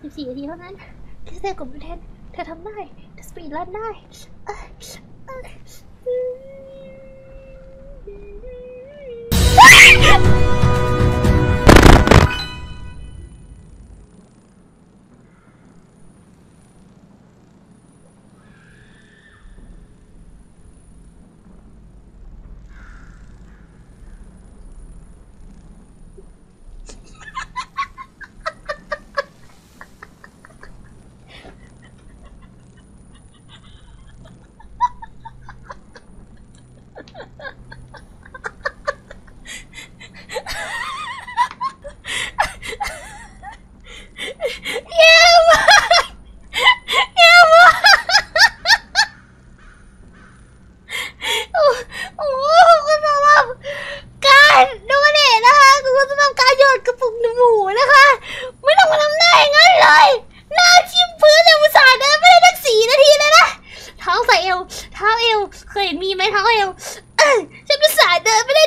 14 นาทีเท่านั้นแค่เซฟกับประเทศเธอทำได้เธอสปีดรันได้เคยมีไหมเท้าเอวฉันเป็นสายเดินไม่ได้